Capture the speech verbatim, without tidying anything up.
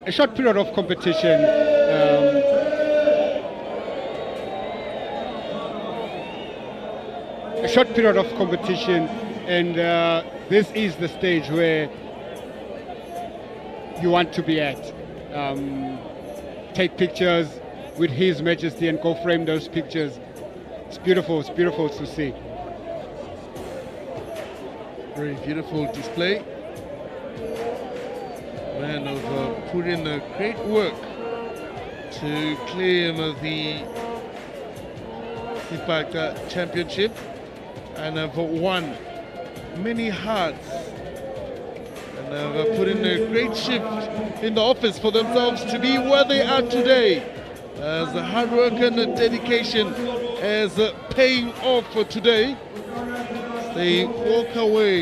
a short period of competition. Um, a short period of competition, and uh, this is the stage where you want to be at. Um, take pictures with His Majesty and go frame those pictures. It's beautiful, it's beautiful to see. Very beautiful display. Man have uh, put in a great work to claim the Sibhaca Championship and have won many hearts and have uh, put in a great shift in the office for themselves to be where they are today, as the hard work and the dedication is uh, paying off for today. They walk away